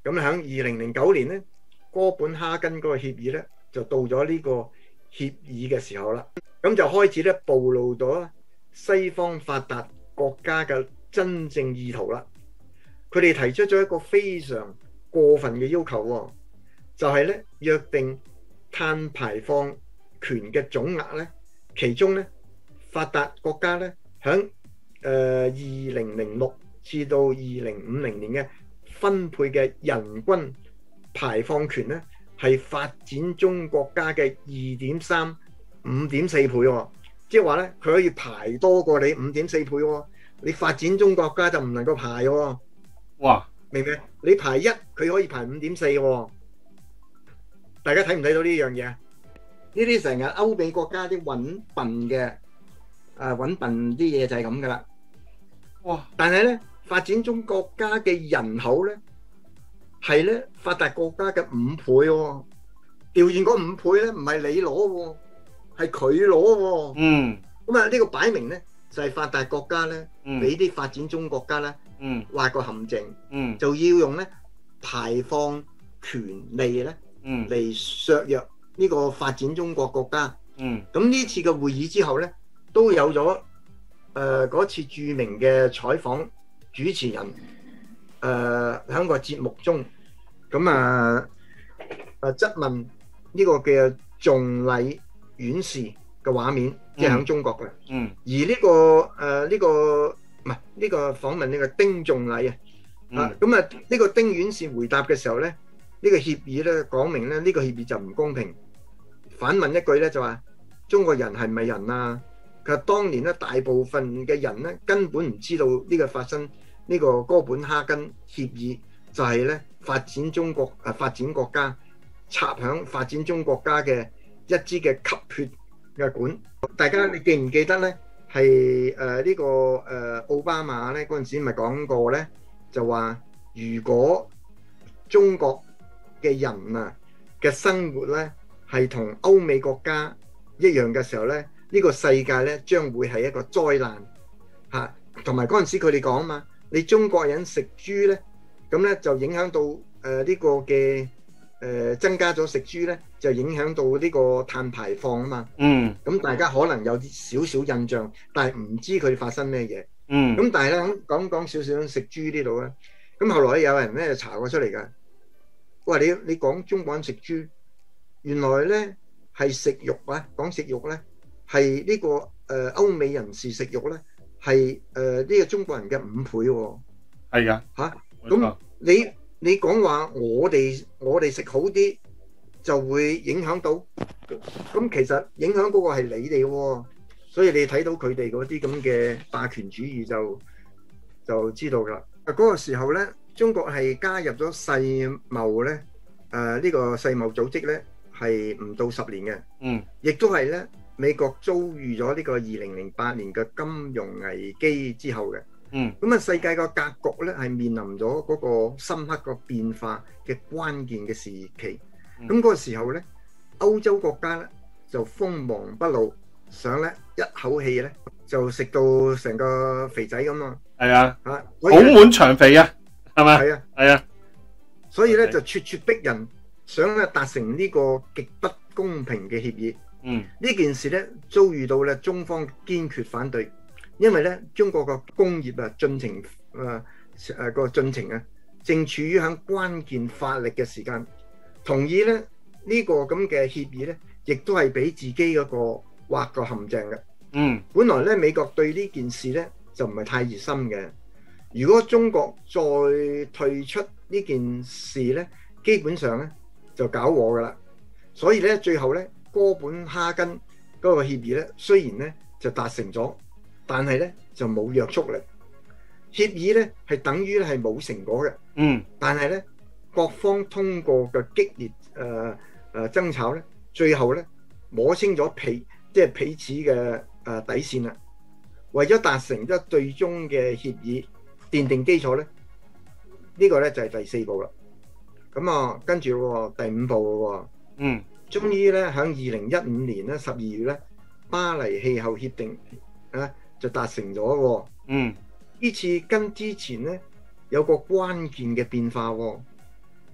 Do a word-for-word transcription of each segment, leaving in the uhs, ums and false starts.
咁喺二零零九年咧，哥本哈根嗰個協議咧就到咗呢個協議嘅時候啦。咁就開始咧暴露咗西方發達國家嘅真正意圖啦。佢哋提出咗一個非常過分嘅要求喎，就係咧約定碳排放權嘅總額咧，其中咧發達國家咧響誒二零零六至到二零五零年嘅分配嘅人均排放權咧，係發展中國家嘅二點三、五點四倍喎。即係話咧，佢可以排多過你五點四倍喎。你發展中國家就唔能夠排喎。 哇！ 明唔明？你排一，佢可以排五點四喎。大家睇唔睇到呢樣嘢啊？呢啲成日歐美國家啲揾笨嘅，誒揾笨啲嘢就係咁噶啦。 哇！ 但係咧，發展中國家嘅人口咧係咧發達國家嘅五倍喎。調轉嗰五倍咧，唔係你攞喎，係佢攞喎。 嗯。 咁啊，呢個擺明咧就係發達國家咧， 嗯。 俾啲發展中國家咧， 嗯。 畫個陷阱。 嗯。 就要用咧排放權利咧， 嗯。 嚟削弱呢個發展中國國家。 嗯。 咁呢次嘅會議之後咧，都有咗誒嗰次著名嘅採訪主持人誒喺個節目中，咁啊誒質問呢個嘅頌禮院士嘅畫面，即係喺中國嘅。 嗯。 而呢個誒呢個唔係呢個訪問呢個丁仲禮啊。啊，咁啊，呢個丁院士回答嘅時候咧，呢個協議咧講明咧，呢個協議就唔公平。反問一句咧就話：中國人係唔係人啊？佢話當年咧大部分嘅人咧根本唔知道呢個發生呢個哥本哈根協議就係咧發展中國啊發展國家插響發展中國家嘅一支嘅吸血嘅管。大家你記唔記得咧？係誒呢個誒奧巴馬咧嗰陣時咪講過咧？就話如果中國嘅人啊嘅生活咧係同歐美國家一樣嘅時候咧，呢個世界咧將會係一個災難嚇。同埋嗰陣時佢哋講啊嘛，你中國人食豬咧，咁咧就影響到誒呢個嘅誒增加咗食豬咧，就影響到呢個碳排放啊嘛。 嗯。 咁大家可能有啲少少印象，但係唔知佢哋發生咩嘢。 嗯， 咁但係咧講講少少食豬呢度咧，咁後來有人咧查過出嚟㗎。哇！你你講中國人食豬，原來咧係食肉啊，講食肉咧係呢個誒歐美人士食肉咧係誒呢個中國人嘅五倍喎。 係㗎嚇，咁你你講話我哋我哋食好啲就會影響到，咁其實影響嗰個係你哋喎。所以你睇到佢哋嗰啲咁嘅霸權主義就就知道啦。嗰個時候咧，中國係加入咗世貿咧，誒呢個世貿組織咧係唔到十年嘅。嗯。亦都係咧，美國遭遇咗呢個二零零八年嘅金融危機之後嘅。嗯。咁啊，世界個格局咧係面臨咗嗰個深刻個變化嘅關鍵嘅時期。咁嗰個時候咧，歐洲國家咧就鋒芒不露。想咧一口氣咧就食到成個肥仔咁咯，係啊，嚇好滿腸肥啊，係咪？係啊，係啊，所以咧就咄咄逼人，想咧達成呢個極不公平嘅協議。嗯，呢件事咧遭遇到咧中方堅決反對，因為咧中國個工業啊進程誒誒個進程啊正處於喺關鍵發力嘅時間，同意咧呢個咁嘅協議咧，亦都係俾自己嗰個畫個陷阱嘅。嗯，本來咧美國對呢件事咧就唔係太熱心嘅。如果中國再退出呢件事咧，基本上咧就搞禍噶啦。所以咧最後咧哥本哈根嗰個協議咧，雖然咧就達成咗，但係咧就冇約束力。協議咧係等於咧係冇成果嘅。嗯，但係咧各方通過嘅激烈誒誒爭吵咧，最後咧摸清咗彼即係彼此嘅誒底線啦。為咗達成咗最終嘅協議，奠定基礎咧，呢個咧就係第四步啦。咁啊，跟住第五步咯。嗯，終於咧喺二零一五年咧十二月咧，巴黎氣候協定啊就達成咗喎。嗯，呢次跟之前咧有個關鍵嘅變化喎。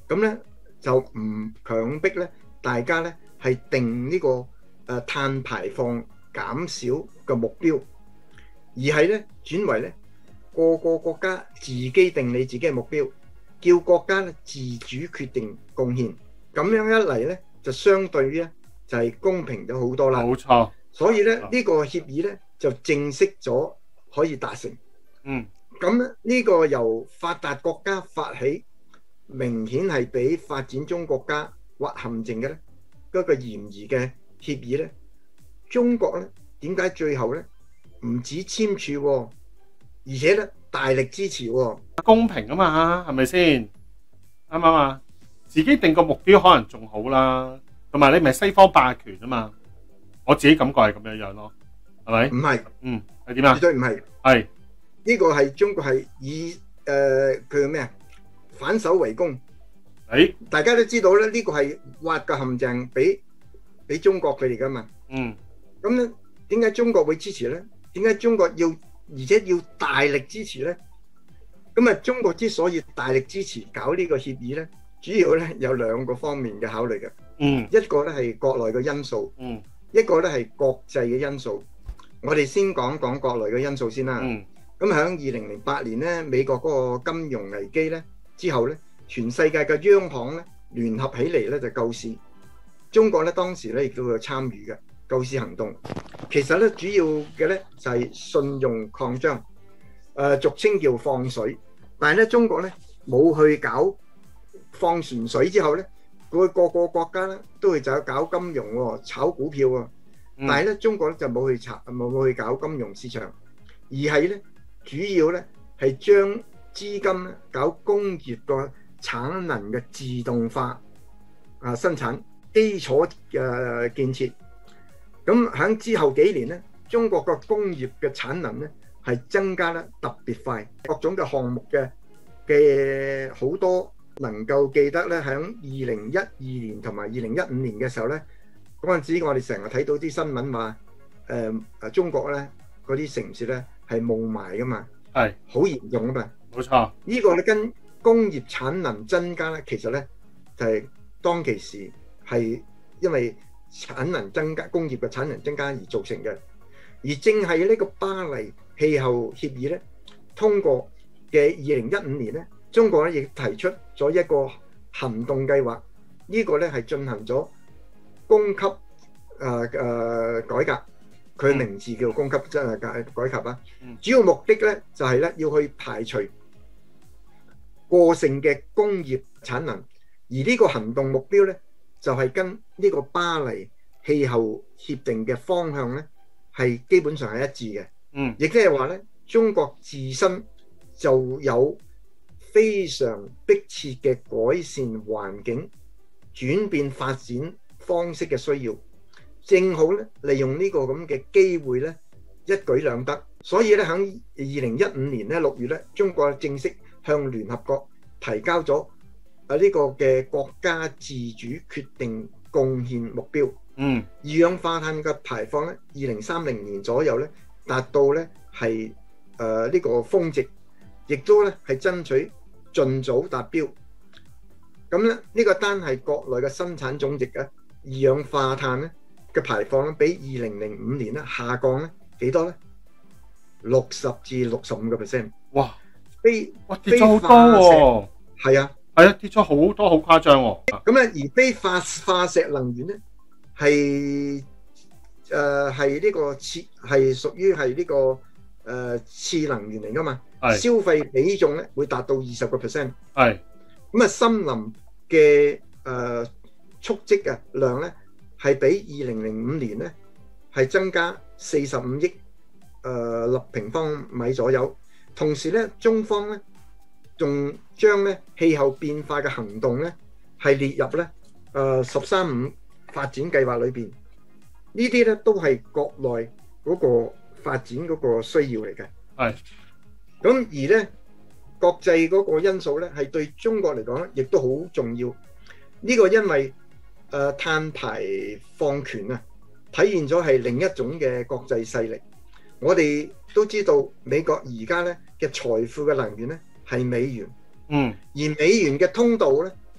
咁咧就唔強迫咧大家咧係定呢個誒碳排放減少嘅目標，而係咧轉為咧個個國家自己定你自己嘅目標，叫國家咧自主決定貢獻。咁樣一嚟咧就相對咧就係公平咗好多啦。 冇錯。 所以咧呢個協議咧就正式咗可以達成。 嗯。 咁咧呢個由發達國家發起，明顯係俾發展中國家挖陷阱嘅咧嗰個嫌疑嘅協議咧，中國咧點解最後咧唔止簽署喎，而且咧大力支持喎？ 公平啊嘛，係咪先？啱唔啱啊？自己定個目標可能仲好啦，同埋你咪西方霸權啊嘛。我自己感覺係咁樣樣咯，係咪？ 唔係， 嗯，係點啊？ 絕對唔係。 係呢個係中國係以誒佢嘅咩啊反手為攻。 誒， 大家都知道咧，呢個係挖個陷阱俾俾中國佢哋噶嘛。 嗯。 咁咧點解中國會支持咧？點解中國要而且要大力支持咧？咁啊，中國之所以大力支持搞呢個協議咧，主要咧有兩個方面嘅考慮嘅。 嗯。 一個咧係國內嘅因素。 嗯。 一個咧係國際嘅因素。我哋先講講國內嘅因素先啦。 嗯。 咁喺二零零八年咧，美國嗰個金融危機咧之後咧，全世界嘅央行咧聯合起嚟咧就救市。中國咧當時咧亦都有參與嘅救市行動。其實咧主要嘅咧就係信用擴張，誒俗稱叫放水。但係咧中國咧冇去搞放船水之後咧，佢個個國家咧都會走去搞金融喎，炒股票喎。但係咧中國咧就冇去炒，冇冇去搞金融市場，而係咧主要咧係將資金咧搞工業個產能嘅自動化啊生產基礎嘅建設。咁喺之後幾年咧，中國個工業嘅產能咧係增加得特別快，各種嘅項目嘅嘅好多能夠記得咧，喺二零一二年同埋二零一五年嘅時候咧，嗰陣時我哋成日睇到啲新聞話，誒誒中國咧嗰啲城市咧係霧霾噶嘛，係好嚴重啊嘛，冇錯。呢個咧跟工業產能增加咧，其實咧就係當其時係因為產能增加，工業嘅產能增加而造成嘅。而正係呢個巴黎氣候協議咧通過嘅二零一五年咧，中國咧亦提出咗一個行動計劃，呢個咧係進行咗供給誒誒改革，佢名字叫供給真係改改革啦。主要目的咧就係咧要去排除過剩嘅工業產能，而呢個行動目標咧就係跟呢個巴黎氣候協定嘅方向咧係基本上係一致嘅。嗯，亦即係話咧，中國自身就有非常迫切嘅改善環境、轉變發展方式嘅需要，正好咧利用呢個咁嘅機會咧一舉兩得。所以咧喺二零一五年咧六月咧，中國正式向聯合國提交咗啊呢個嘅國家自主決定貢獻目標。嗯，二氧化碳嘅排放咧，二零三零年左右咧達到咧係誒呢個峰值，亦都咧係爭取盡早達標。咁咧呢個單係國內嘅生產總值嘅二氧化碳咧嘅排放咧，比二零零五年咧下降咧幾多咧？六十至六十五個 percent。哇！非哇跌咗好多喎。係啊，係啊，跌咗好多，好誇張喎。咁咧而非化化石能源咧係誒係呢個次係屬於係呢個誒次能源嚟㗎嘛？係消費比重咧會達到二十個 percent。係咁啊，森林嘅誒蓄積嘅量咧係比二零零五年咧係增加四十五億誒立平方米左右。同時咧，中方咧仲將咧氣候變化嘅行動咧係列入咧誒十三五發展計劃裏邊。呢啲咧都係國內嗰個發展嗰個需要嚟嘅。係咁而咧國際嗰個因素咧係對中國嚟講咧亦都好重要。呢個因為誒碳排放權啊，體現咗係另一種嘅國際勢力。我哋都知道美國而家咧嘅財富嘅來源咧係美元，嗯，而美元嘅通道咧係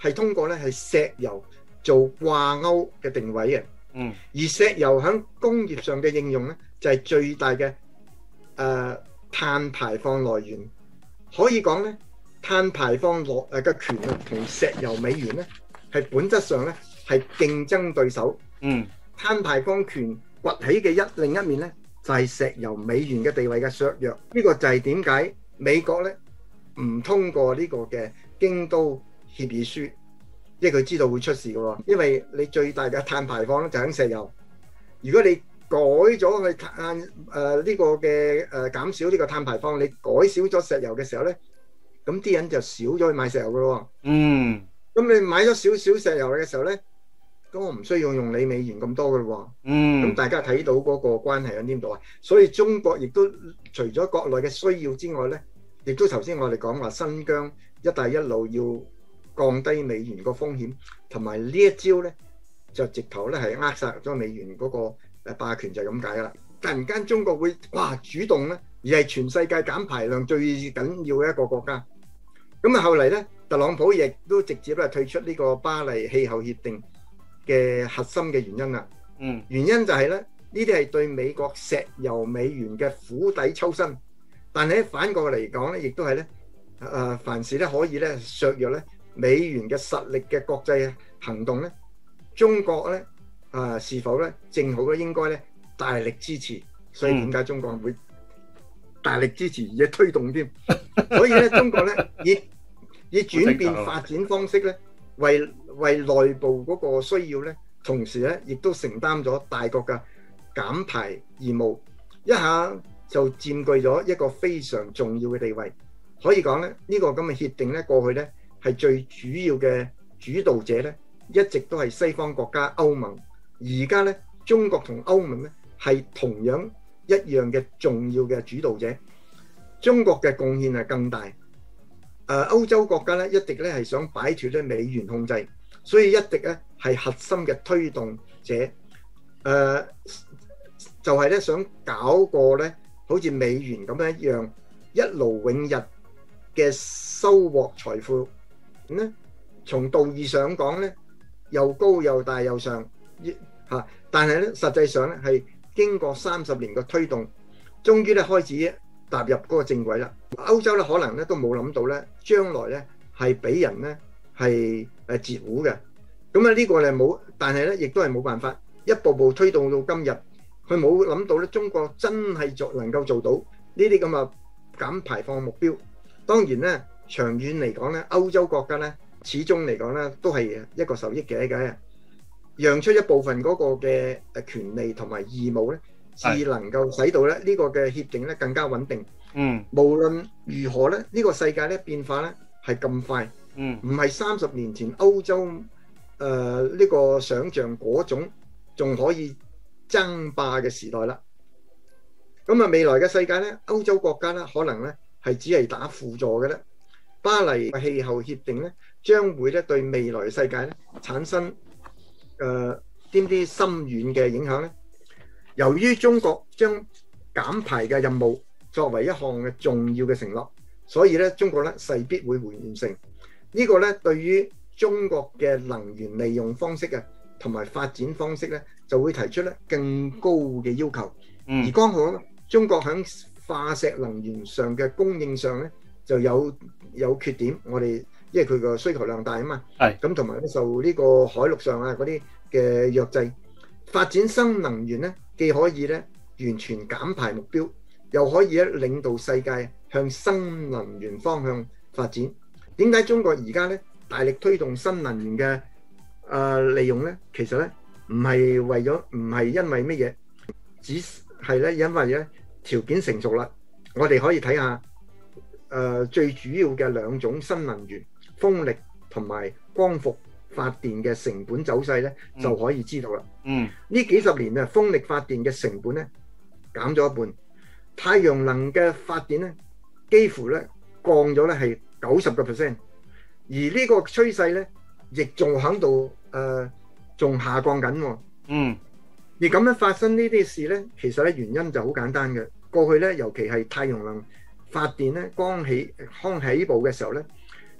係通過咧係石油做掛鈎嘅定位嘅。 嗯， 而石油喺工業上嘅應用咧，就係最大嘅誒碳排放來源。可以講咧，碳排放落誒嘅權力同石油美元咧係本質上咧係競爭對手。 嗯， 碳排放權崛起嘅一另一面咧，就係石油美元嘅地位嘅削弱。呢個就係點解美國咧唔通過呢個嘅京都協議書，因為佢知道會出事嘅喎。因為你最大嘅碳排放咧就喺石油，如果你改咗去碳誒呢個嘅誒減少呢個碳排放，你改少咗石油嘅時候咧，咁啲人就少咗去買石油嘅咯。 嗯， 咁你買咗少少石油嘅時候咧，咁我唔需要用你美元咁多嘅咯。 嗯， 咁大家睇到嗰個關係喺邊度啊？所以中國亦都除咗國內嘅需要之外咧，亦都頭先我哋講話新疆一帶一路要降低美元個風險，同埋呢一招咧就直頭咧係扼殺咗美元嗰個誒霸權，就係咁解啦。突然間中國會哇主動咧，而係全世界減排量最緊要嘅一個國家。咁啊後嚟咧，特朗普亦都直接咧退出呢個巴黎氣候協定嘅核心嘅原因啦。 嗯， 原因就係咧，呢啲係對美國石油美元嘅釜底抽薪，但係反過嚟講咧，亦都係咧誒，凡事咧可以咧削弱咧美元嘅實力嘅國際行動咧，中國咧啊、呃、是否咧正好咧應該咧大力支持？所以點解中國會大力支持而且推動添？所以咧中國咧以以轉變發展方式咧，為為內部嗰個需要咧，同時咧亦都承擔咗大國嘅減排義務，一下就佔據咗一個非常重要嘅地位。可以講咧，呢個咁嘅協定咧，過去咧係最主要嘅主導者咧，一直都係西方國家歐盟。而家咧，中國同歐盟咧係同樣一樣嘅重要嘅主導者。中國嘅貢獻係更大。誒、呃，歐洲國家咧一直咧係想擺脫咧美元控制，所以一直咧係核心嘅推動者。誒、呃，就係、是、咧想搞個咧好似美元咁樣一樣，一勞永逸嘅收穫財富。咁咧，從道義上講咧，又高又大又上嚇，但係咧實際上咧係經過三十年嘅推動，終於咧開始踏入嗰個正軌啦。歐洲咧可能咧都冇諗到咧，將來咧係俾人咧係誒截胡嘅。咁啊呢個咧冇，但係咧亦都係冇辦法，一步步推動到今日，佢冇諗到咧中國真係做能夠做到呢啲咁嘅減排放目標。當然咧，長遠嚟講咧，歐洲國家咧始終嚟講咧都係一個受益嘅嘅，讓出一部分嗰個嘅誒權利同埋義務咧，至能夠使到咧呢個嘅協定咧更加穩定。 嗯， 無論如何咧，呢個世界咧變化咧係咁快， 嗯， 唔係三十年前歐洲誒呢個想像嗰種仲可以爭霸嘅時代啦。咁啊，未來嘅世界咧，歐洲國家咧可能咧係只係打輔助嘅咧。巴黎氣候協定咧將會咧對未來嘅世界咧產生誒啲啲深遠嘅影響咧。由於中國將減排嘅任務作為一項嘅重要嘅承諾，所以咧中國咧勢必會完成呢個咧。對於中國嘅能源利用方式啊，同埋發展方式咧，就會提出咧更高嘅要求。而剛好中國喺化石能源上嘅供應上咧就有有缺點。我哋因為佢個需求量大啊嘛，係咁，同埋咧受呢個海陸上啊嗰啲嘅約制，發展新能源咧既可以咧完全減排目標，又可以咧領導世界向新能源方向發展。點解中國而家咧大力推動新能源嘅誒、呃、利用咧？其實咧唔係為咗，唔係因為乜嘢，只係咧因為咧條件成熟啦。我哋可以睇下誒、呃、最主要嘅兩種新能源，風力同埋光伏發電嘅成本走勢咧，就可以知道啦。嗯，呢幾十年啊，風力發電嘅成本咧減咗一半，太陽能嘅發電咧幾乎咧降咗咧係九十個 percent，而呢個趨勢咧亦仲喺度誒仲下降緊喎。嗯，而咁樣發生呢啲事咧，其實咧原因就好簡單嘅。過去咧，尤其係太陽能發電咧剛起剛起步嘅時候咧，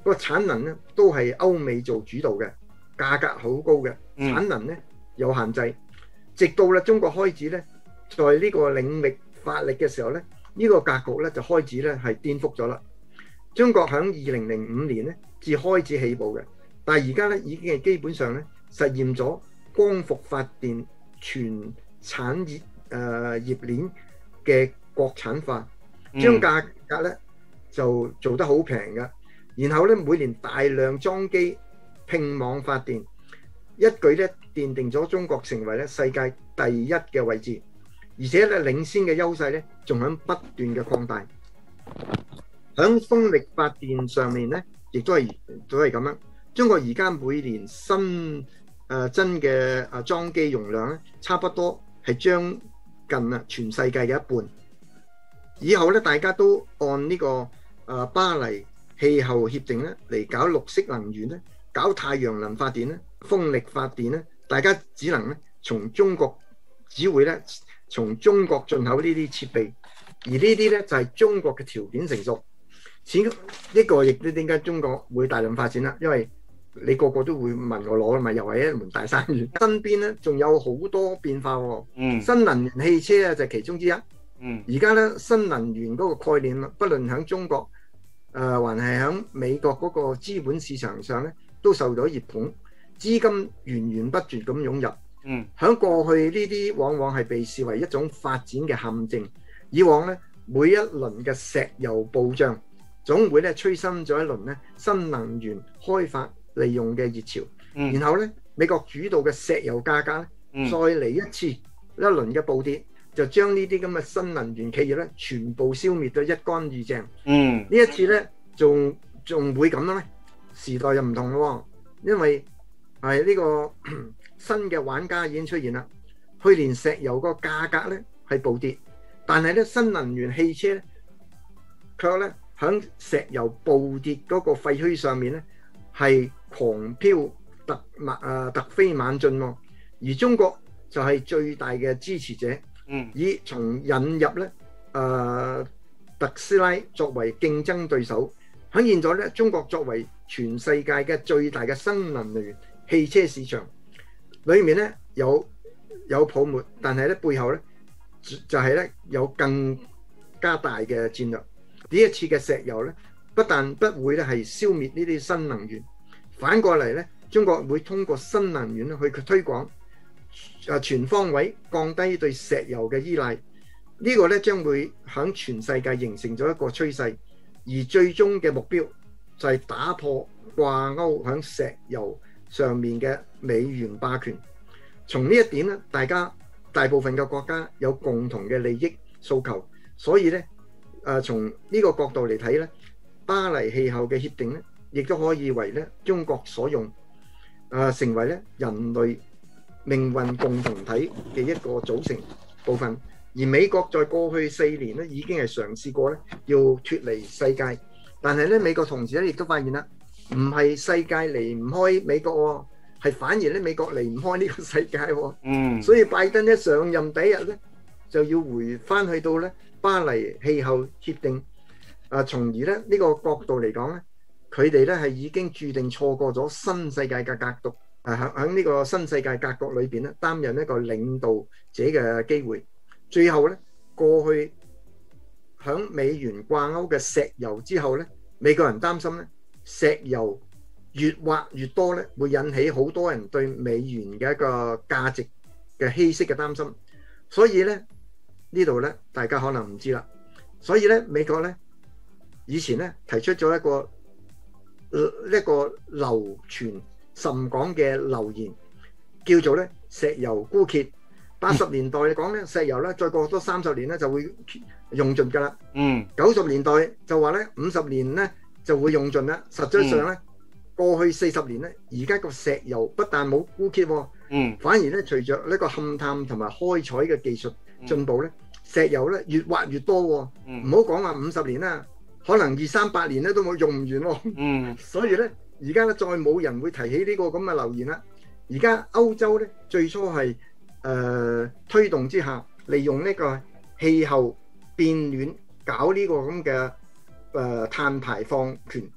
個產能咧都係歐美做主導嘅，價格好高嘅，產能咧有限制。直到咧中國開始咧在呢個領域發力嘅時候咧，呢個格局咧就開始咧係顛覆咗啦。中國喺二零零五年咧至開始起步嘅，但係而家咧已經係基本上咧實現咗光伏發電全產業誒業鏈嘅國產化，將價格咧就做得好平嘅，然後咧每年大量裝機拼網發電，一舉咧奠定咗中國成為咧世界第一嘅位置，而且咧領先嘅優勢咧仲喺不斷嘅擴大。喺風力發電上面咧，亦都係都係咁樣。中國而家每年新誒增嘅誒裝機容量咧，差不多係將近啊全世界嘅一半。以後咧，大家都按呢個誒巴黎氣候協定咧嚟搞綠色能源咧，搞太陽能發電咧、風力發電咧，大家只能咧從中國只會咧從中國進口呢啲設備，而呢啲咧就係中國嘅條件成熟。此呢個亦都點解中國會大量發展啦？因為你個個都會問我攞啊嘛，又係一門大生意。身邊咧仲有好多變化喎。嗯。新能源汽車咧就係其中之一。嗯。而家咧新能源嗰個概念啊，不論喺中國誒、呃，還係喺美國嗰個資本市場上咧，都受到熱捧，資金源源不絕咁湧入。嗯。喺過去呢啲往往係被視為一種發展嘅陷阱。以往咧每一輪嘅石油暴漲，總會咧催生咗一輪咧新能源開發利用嘅熱潮，嗯、然後咧美國主導嘅石油價格咧、嗯、再嚟一次一輪嘅暴跌，就將呢啲咁嘅新能源企業咧全部消滅到一乾二淨。嗯，呢一次咧仲仲會咁樣咧？時代又唔同咯，因為係呢個新嘅玩家已經出現啦。去年石油個價格咧係暴跌，但係咧新能源汽車咧卻咧喺石油暴跌嗰個廢墟上面咧係狂飆突猛啊突飛猛進喎，而中國就係最大嘅支持者，嗯，以從引入咧誒特斯拉作為競爭對手，喺現在咧中國作為全世界嘅最大嘅新能源汽車市場裏面咧有有泡沫，但係咧背後咧就係咧有更加大嘅戰略。呢一次嘅石油咧，不但不會咧係消滅呢啲新能源，反過嚟咧，中國會通過新能源去推廣，誒全方位降低對石油嘅依賴。呢個咧將會響全世界形成咗一個趨勢，而最終嘅目標就係打破掛鈎響石油上面嘅美元霸權。從呢一點咧，大家大部分嘅國家有共同嘅利益訴求，所以咧。誒從呢個角度嚟睇咧，巴黎氣候嘅協定咧，亦都可以為咧中國所用，誒成為咧人類命運共同體嘅一個組成部分。而美國在過去四年咧已經係嘗試過咧要脫離世界，但係咧美國同時咧亦都發現啦，唔係世界離唔開美國喎，係反而咧美國離唔開呢個世界喎。嗯，所以拜登一上任第一日咧就要回翻去到咧巴黎氣候協定，啊，從而咧呢個角度嚟講咧，佢哋咧係已經注定錯過咗新世界嘅格局，誒喺喺呢個新世界格局裏邊咧擔任一個領導者嘅機會。最後咧，過去響美元掛鈎嘅石油之後咧，美國人擔心咧石油越挖越多咧，會引起好多人對美元嘅一個價值嘅稀釋嘅擔心，所以咧。呢度咧，大家可能唔知啦。所以咧，美國咧以前咧提出咗一個一個流傳甚廣嘅流言，叫做咧石油枯竭。八十年代嚟講咧，石油咧再過多三十年咧就會用盡㗎啦。嗯。九十年代就話咧五十年咧就會用盡啦。實際上咧，嗯、過去四十年咧，而家個石油不但冇枯竭喎，嗯，反而咧隨着呢個勘探同埋開採嘅技術進步咧。嗯石油咧越挖越多喎，唔好講話五十年啦，可能二三百年咧都冇用唔完喎。嗯，所以咧而家咧再冇人會提起呢個咁嘅流言啦。而家歐洲咧最初係誒、呃、推動之下，利用呢個氣候變暖搞呢個咁嘅誒碳排放權，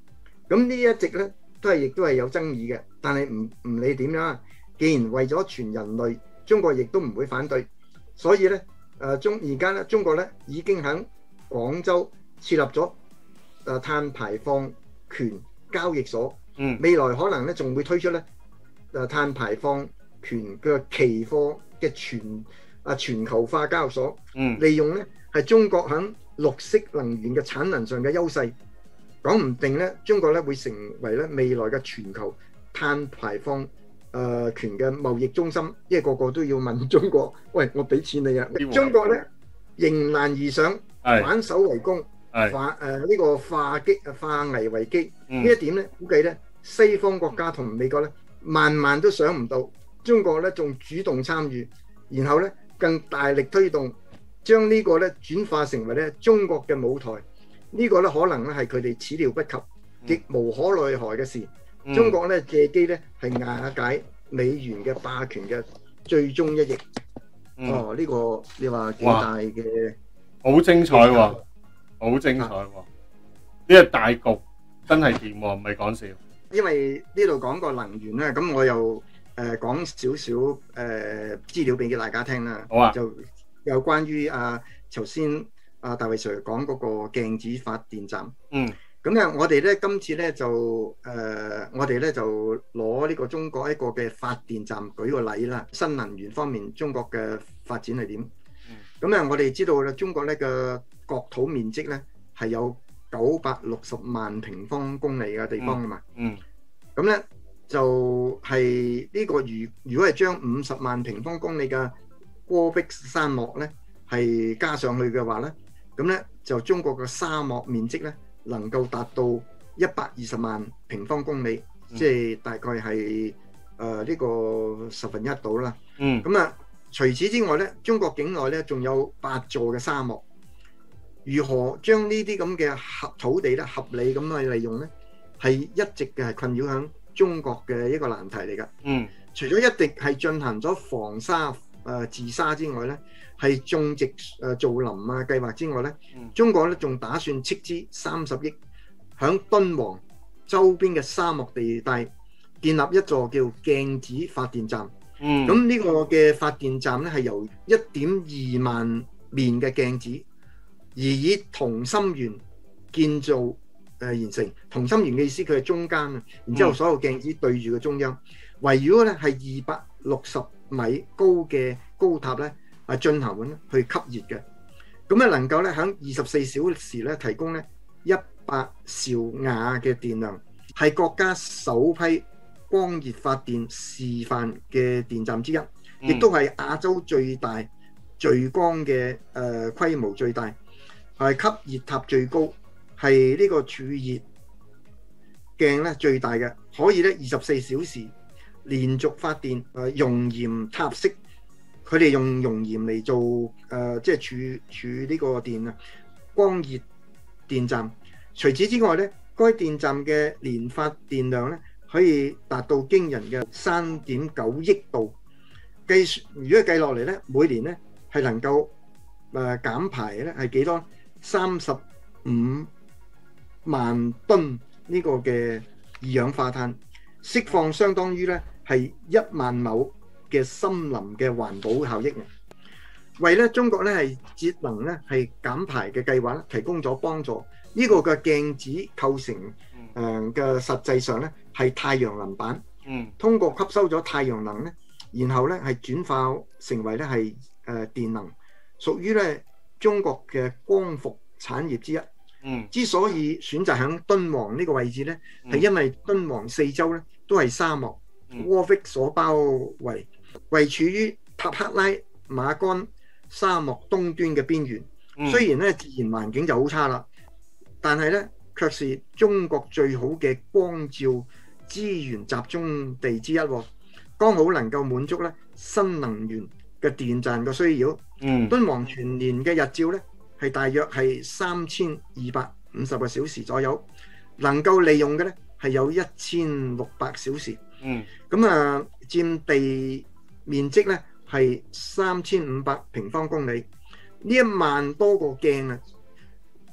咁呢一直咧都係亦都係有爭議嘅，但係唔唔理點樣，既然為咗全人類，中國亦都唔會反對，所以咧誒中而家咧中國咧已經喺廣州設立咗誒碳排放權交易所， 嗯， 未來可能咧仲會推出咧誒碳排放權嘅期貨嘅全啊全球化交易所， 嗯， 利用咧係中國喺綠色能源嘅產能上嘅優勢。講唔定咧，中國咧會成為咧未來嘅全球碳排放誒、呃、權嘅貿易中心，因為個個都要問中國，喂，我俾錢你啊！中國咧迎難而上，反守為攻，化誒呢、呃這個化機化危為機。呢、嗯、一點咧，估計咧西方國家同美國咧萬萬都想唔到，中國咧仲主動參與，然後咧更大力推動，將呢個咧轉化成為咧中國嘅舞台。呢個咧可能咧係佢哋始料不及，亦無可奈何嘅事。 嗯、 中國咧借機咧係瓦解美元嘅霸權嘅最終一役。嗯、哦，呢、這個你話幾大嘅？ 好精彩喎、哦！好精彩喎、哦！呢、啊、個大局真係掂喎，唔係講笑。 因為呢度講個能源咧，咁我又誒、呃、講少少誒資料俾大家聽啦。 好啊， 就有關於啊頭先。啊，大衛 Sir 講嗰個鏡子發電站， 嗯， 咁咧我哋咧今次咧就誒、呃，我哋咧就攞呢個中國一個嘅發電站舉個例啦。新能源方面，中國嘅發展係點？咁、嗯、咧我哋知道咧，中國咧嘅國土面積咧係有九百六十萬平方公里嘅地方㗎嘛， 嗯， 咁、嗯、咧就係、是、呢個如如果係將五十萬平方公里嘅戈壁沙漠咧係加上去嘅話咧。咁咧就中國嘅沙漠面積咧能夠達到一百二十萬平方公里，嗯、即係大概係誒呢個十分一度啦。嗯，咁啊，除此之外咧，中國境內咧仲有八座嘅沙漠。如何將呢啲咁嘅合土地咧合理咁去利用咧，係一直嘅係困擾響中國嘅一個難題嚟㗎。嗯，除咗一定係進行咗防沙誒、呃、治沙之外咧。係種植誒造林啊計劃之外咧，嗯、中國咧仲打算斥資三十億，響敦煌周邊嘅沙漠地帶建立一座叫鏡子發電站。咁呢、嗯、個嘅發電站咧係由一點二萬面嘅鏡子，而以同心圓建造誒完成。同心圓嘅意思佢係中間啊，然之後所有鏡子對住個中央，圍繞咧係二百六十米高嘅高塔咧。啊，進行咧去吸熱嘅，咁啊能夠咧喺二十四小時咧提供咧一百兆瓦嘅電量，係國家首批光熱發電示範嘅電站之一，亦都係亞洲最大聚光嘅誒、呃、規模最大，係吸熱塔最高，係呢個儲熱鏡咧最大嘅，可以咧二十四小時連續發電，誒、呃、熔鹽塔式。佢哋用熔鹽嚟做誒、呃，即係儲儲呢個電啊，光熱電站。除此之外咧，該電站嘅年發電量咧可以達到驚人嘅三點九億度。計如果計落嚟咧，每年咧係能夠誒、呃、減排咧係幾多？三十五萬噸呢個嘅二氧化碳，釋放相當於咧係一萬畝嘅森林嘅環保效益，為咧中國咧係節能咧係減排嘅計劃咧提供咗幫助。呢、這個嘅鏡子構成誒嘅實際上咧係太陽能板，嗯，通過吸收咗太陽能咧，然後咧係轉化成為咧係誒電能，屬於咧中國嘅光伏產業之一。嗯，之所以選擇喺敦煌呢個位置咧，係、嗯、因為敦煌四周咧都係沙漠，戈壁所包圍。位處於塔克拉瑪干沙漠東端嘅邊緣，嗯、雖然咧自然環境就好差啦，但係咧卻是中國最好嘅光照資源集中地之一，剛好能夠滿足咧新能源嘅電站嘅需要。嗯、敦煌全年嘅日照咧係大約係三千二百五十個小時左右，能夠利用嘅咧係有一千六百小時。嗯，咁啊佔地面積咧係三千五百平方公里，呢一萬多個鏡啊，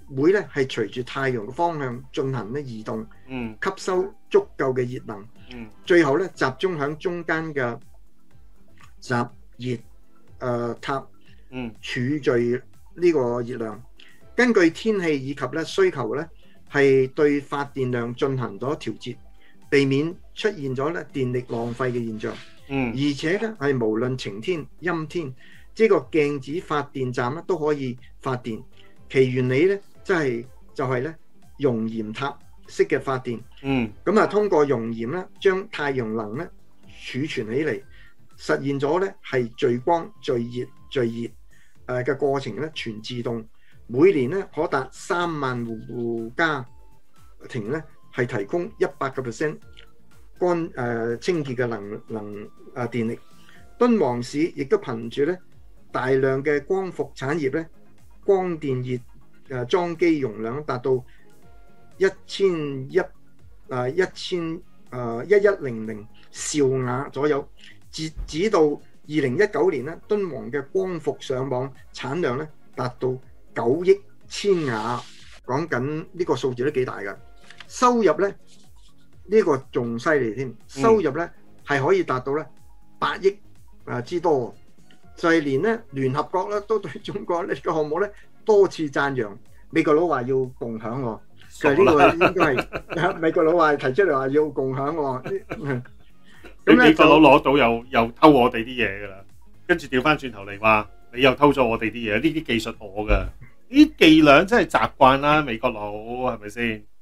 會咧係隨住太陽嘅方向進行咧移動， 嗯吸收足夠嘅熱能， 嗯最後咧集中喺中間嘅集熱誒塔嗯儲聚呢個熱量。根據天氣以及咧需求咧，係對發電量進行咗調節，避免出現咗咧電力浪費嘅現象。 嗯而且咧係無論晴天陰天，呢個鏡子發電站咧都可以發電。其原理咧即係就係咧熔鹽塔式嘅發電。 嗯咁啊，通過熔鹽咧將太陽能咧儲存起嚟，實現咗咧係聚光聚熱聚熱誒嘅過程咧全自動。每年咧可達三萬戶戶家庭咧係提供一百個 percent 乾誒清潔嘅能能啊電力。敦煌市亦都憑住咧大量嘅光伏產業咧，光電熱誒裝機容量達到一千一誒一千誒一一零零兆瓦左右。截止到二零一九年咧，敦煌嘅光伏上網產量咧達到九億千瓦，講緊呢個數字都幾大㗎。收入咧呢個仲犀利添，收入咧係可以達到咧八億啊之多，就係連咧聯合國咧都對中國呢個項目咧多次讚揚。美國佬話要共享喎，其實呢個應該係美國佬話提出嚟話要共享喎。 咁美國佬攞到又又偷我哋啲嘢㗎啦，跟住調翻轉頭嚟話你又偷咗我哋啲嘢，呢啲技術我㗎，呢啲伎倆真係習慣啦，美國佬係咪先？